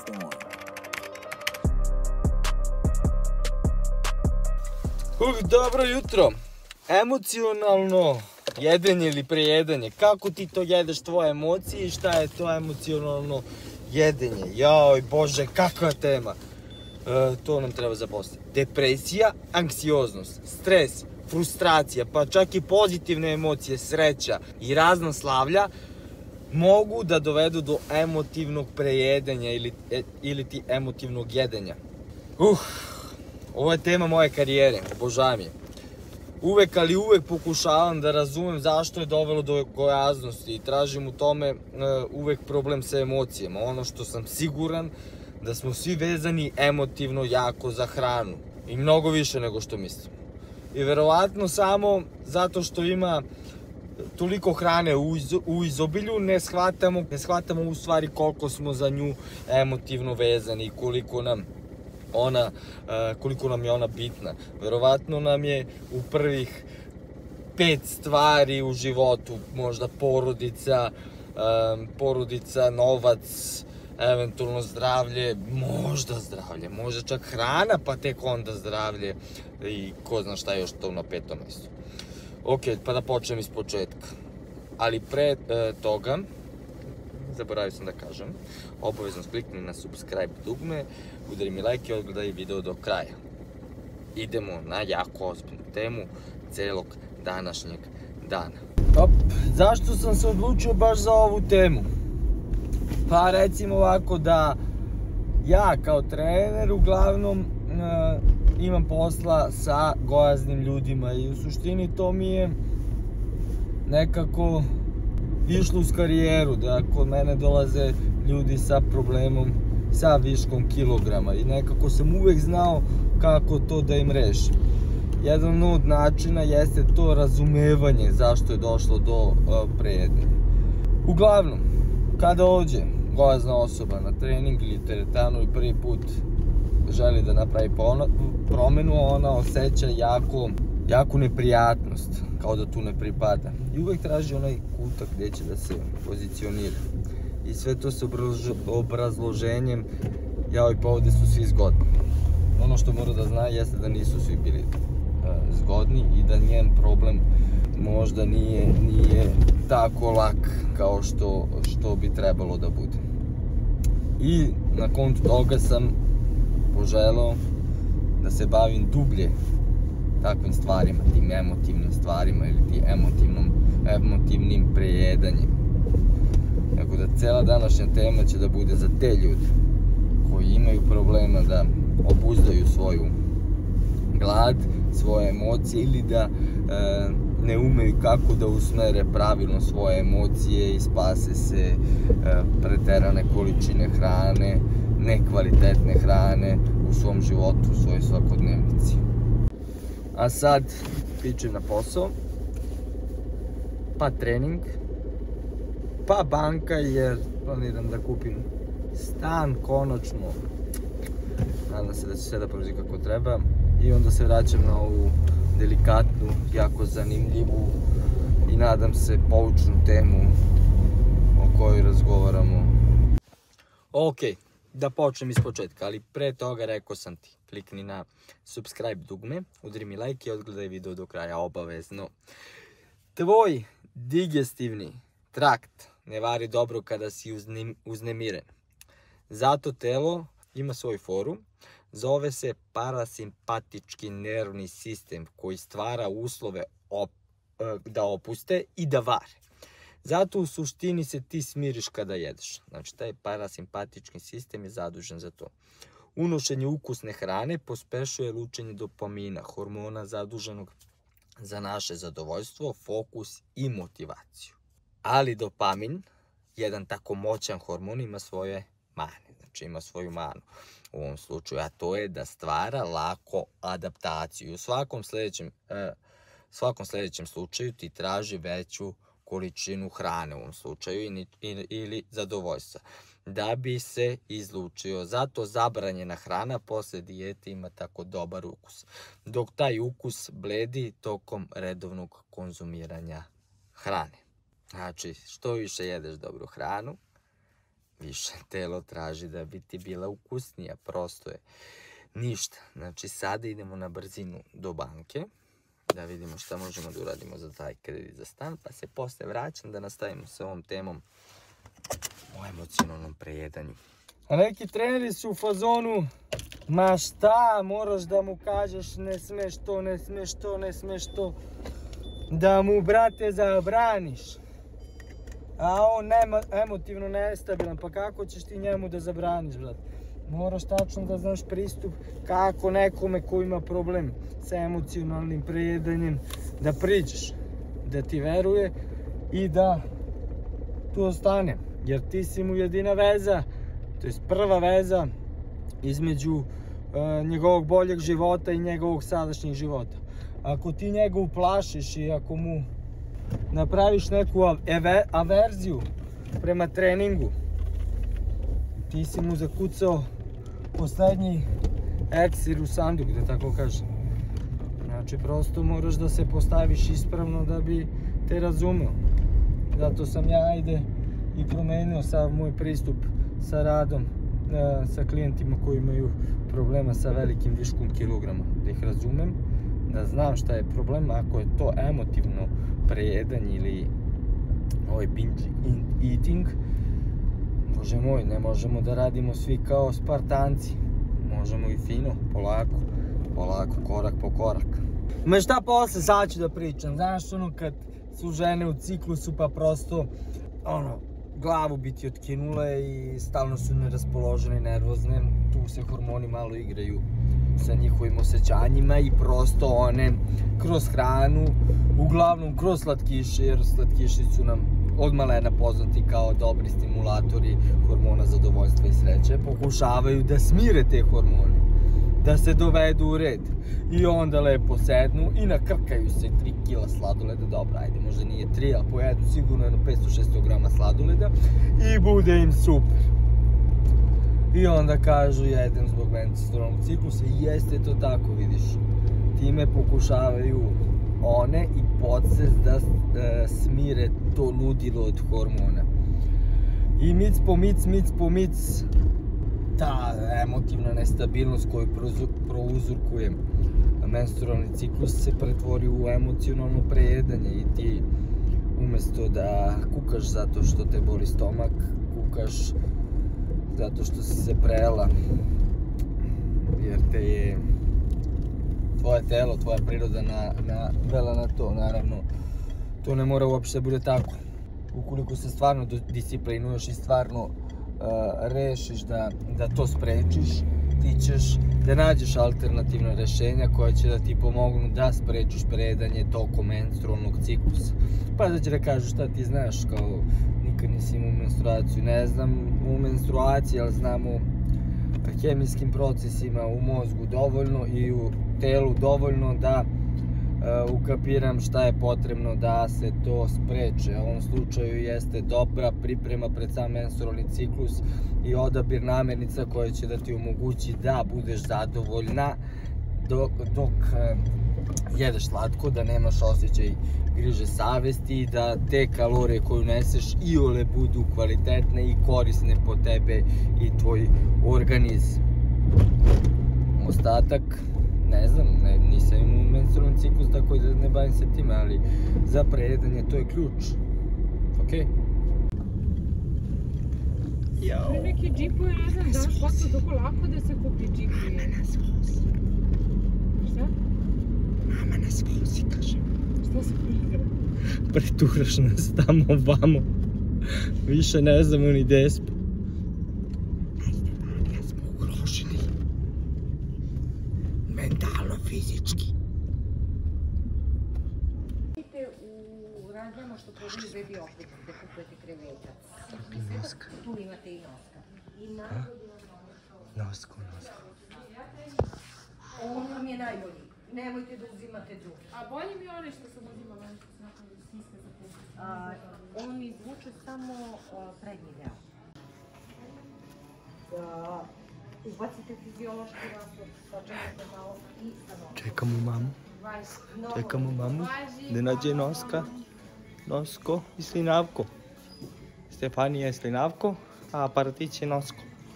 Dobro jutro. Emocionalno jedenje ili prejedanje. Kako ti to jedeš tvoje emocije i šta je to emocionalno jedenje? Joj bože, kakva tema. To nam treba zaposliti. Depresija, anksioznost, stres, frustracija, pa čak i pozitivne emocije, sreća i razna slavlja mogu da dovedu do emotivnog prejedanja ili ti emotivnog jedenja. Ovo je tema moje karijere, obožavam je. Uvek, ali uvek pokušavam da razumem zašto je dovelo do gojaznosti i tražim u tome uvek problem sa emocijama. Ono što sam siguran da smo svi vezani emotivno jako za hranu i mnogo više nego što mislimo. I verovatno samo zato što ima toliko hrane u izobilju ne shvatamo u stvari koliko smo za nju emotivno vezani i koliko nam je ona bitna. Verovatno nam je u prvih 5 stvari u životu, možda porodica, novac, eventualno zdravlje, možda čak hrana, pa tek onda zdravlje i ko zna šta je još to na 5. mjestu. Ok, pa da počnem iz početka. Ali pre toga, zaboravio sam da kažem, obavezno klikni na subscribe dugme, udari mi like i odgledaj video do kraja. Idemo na jako ozbiljnu temu celog današnjeg dana. Zašto sam se odlučio baš za ovu temu? Pa recimo ovako da ja kao trener uglavnom imam posla sa gojaznim ljudima i u suštini to mi je nekako išlo uz karijeru, da kod mene dolaze ljudi sa problemom, sa viškom kilograma i nekako sam uvek znao kako to da im rešim. Jedan od načina jeste to razumevanje zašto je došlo do prejedanja. Uglavnom, kada dođe gojazna osoba na trening ili teretanu i prvi put želi da napravi promenu, ona osjeća jaku neprijatnost, kao da tu ne pripada. I uvek traži onaj kutak gdje će da se pozicionira. I sve to sa obrazloženjem, jao i pa ovdje su svi zgodni. Ono što mora da zna jeste da nisu svi bili zgodni i da njen problem možda nije tako lak kao što bi trebalo da bude. I na kontu toga sam poželao da se bavim dublje takvim stvarima, tim emotivnim stvarima ili tim emotivnim prejedanjem. Tako da cela današnja tema će da bude za te ljude koji imaju problema da obuzdaju svoju glad, svoje emocije ili da ne umeju kako da usmere pravilno svoje emocije i spase se preterane količine hrane, nekvalitetne hrane u svom životu, u svojoj svakodnevnici. A sad pičem na posao, pa trening, pa banka jer planiram da kupim stan konačno. Nadam se da će sve da prođe kako treba i onda se vraćam na ovu delikatnu, jako zanimljivu i nadam se poučnu temu o kojoj razgovaramo. Ok, da počnem iz početka, ali pre toga rekao sam ti, klikni na subscribe dugme, udri mi like i odgledaj video do kraja, obavezno. Tvoj digestivni trakt ne vari dobro kada si uznemiren. Zato telo ima svoju foru, zove se parasimpatički nervni sistem koji stvara uslove da opuste i da vare. Zato u suštini se ti smiriš kada jedeš. Znači taj parasimpatički sistem je zadužen za to. Unošenje ukusne hrane pospešuje lučenje dopamina, hormona zaduženog za naše zadovoljstvo, fokus i motivaciju. Ali dopamin, jedan tako moćan hormon, ima svoje mane. Znači ima svoju manu u ovom slučaju, a to je da stvara lako adaptaciju. U svakom sljedećem slučaju ti traži veću količinu hrane u ovom slučaju ili zadovoljstva da bi se izlučio. Zato zabranjena hrana posle dijete ima tako dobar ukus, dok taj ukus bledi tokom redovnog konzumiranja hrane. Znači, što više jedeš dobru hranu, više telo traži da bi ti bila ukusnija, prosto je. Ništa, znači sada idemo na brzinu do banke, da vidimo šta možemo da uradimo za taj kredit za stan, pa se posle vraćam da nastavimo sa ovom temom o emocionalnom prejedanju. A neki treneri su u fazonu, ma šta, moraš da mu kažeš ne smeš to, ne smeš to, ne smeš to, da mu, brate, zabraniš. A on emotivno nestabilan, pa kako ćeš ti njemu da zabraniš, brate? Moraš tačno da znaš pristup kako nekome ko ima problem sa emocionalnim prejedanjem da priđeš, da ti veruje i da tu ostane. Jer ti si mu jedina veza, to je prva veza između njegovog boljeg života i njegovog sadašnjeg života. Ako ti njega uplašiš i ako mu napraviš neku averziju prema treningu, ti si mu zakucao poslednji eksir u sanduk, da tako kažem. Znači, prosto moraš da se postaviš ispravno da bi te razumeo. Zato sam ja i promenio sav moj pristup sa radom sa klijentima koji imaju problema sa velikim viškom kilograma. Da ih razumem, da znam šta je problem, ako je to emotivno prejedanje ili binge eating, Bože moj, ne možemo da radimo svi kao Spartanci. Možemo i fino, polako, korak po korak. Ma šta posle, sad ću da pričam, znaš ono kad su žene u ciklusu pa prosto, glavu bi ti otkinule i stalno su neraspoložene i nervozne, tu se hormoni malo igraju sa njihovim osjećanjima i prosto one kroz hranu, uglavnom kroz slatkiše, jer slatkiši su nam od malena poznati kao dobri stimulatori hormona zadovoljstva i sreće, pokušavaju da smire te hormone, da se dovedu u red i onda lepo sednu i nakrkaju se 3 kila sladoleda, dobro, ajde, možda nije 3, ali pojedu sigurno jedno 500-600 grama sladoleda i bude im super. I onda kažu jedem zbog menstrualnog ciklusa i jeste to tako, vidiš. Time pokušavaju one i podsvest da smire to ludilo od hormona. I mic po mic, ta emotivna nestabilnost koju prouzrokuje menstrualni ciklus se pretvori u emocionalno prejedanje i ti umesto da kukaš zato što te boli stomak, kukaš zato što si se prejela, jer te je tvoje telo, tvoja priroda navela na to. Naravno, to ne mora uopšte bude tako. Ukoliko se stvarno disciplinuješ i stvarno rešiš da to sprečiš, ti ćeš da nađeš alternativna rešenja koja će da ti pomognu da sprečiš prejedanje tokom menstrualnog ciklusa. Pa da će da kažu šta ti znaš, kao nikad nisi imao menstruaciju. Ne znam u menstruaciji, ali znam o hemijskim procesima u mozgu dovoljno i u telu dovoljno da ukapiram šta je potrebno da se to spreče. U ovom slučaju jeste dobra priprema pred sam menstrualni ciklus i odabir namirnica koja će da ti omogući da budeš zadovoljna dok jedeš slatko, da nemaš osjećaj griže savesti, da te kalorije koje uneseš iole budu kvalitetne i korisne po tebe i tvoj organizam. Ostatak, ne znam, nisam imao menstrualni ciklus, tako da ne bavim se time, ali za prejedanje to je ključ. Okej? Neki džipuje, ne znam, daš posao tako lako da se kupi džipuje. Mama nas vozi. Šta? Mama nas vozi, kažem. Šta se prigra? Preturaš nas tamo vamo. Više ne znamo ni gde smo. Ja smo ugroženi. Mentalno, fizički. Idite u razdamo što prodaju baby opet, da kupujete krevetac. Noska. Tu imate i noska. Nosko. On vam je najbolji. Nemojte da uzimate drugi. A bolje mi je onaj što sam uzimala, što sam napravila stiske za kuću. On izvuče samo prednji deo. Ubacite fiziološki raspod, sačekajte malo i sa nogom. Čekamo mamu. Da nađe Noska. Nosko i Slinavko. Stefanija i Slinavko. a aparatici nosko.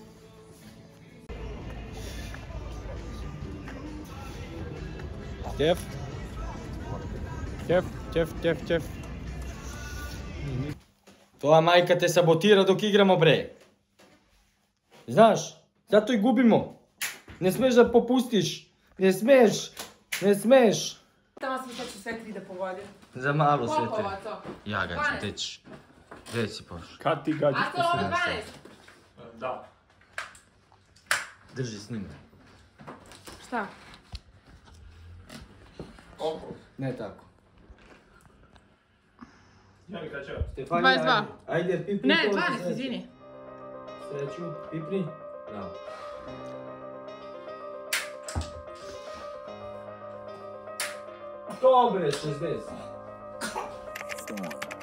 Ćef. Ćef. Tvoja majka te sabotira dok igramo, bre. Znaš, zato i gubimo. Ne smeš da popustiš. Ne smeš. Tamo sam sad ću sve 3 da pogodim. Za malo sve Koliko te. ova to? Ja gađam, gdje ćeš? Gdje si pošao? Kad ti gađaš A to ovo 12? Da. Drži s njim. Šta? Koliko? Ne tako. Jani, kad će? Stefanija, 22. ajde, pipni. Ne, to za 12, sreću. izvini. Sreću, pipni. Bravo. To bre, 60.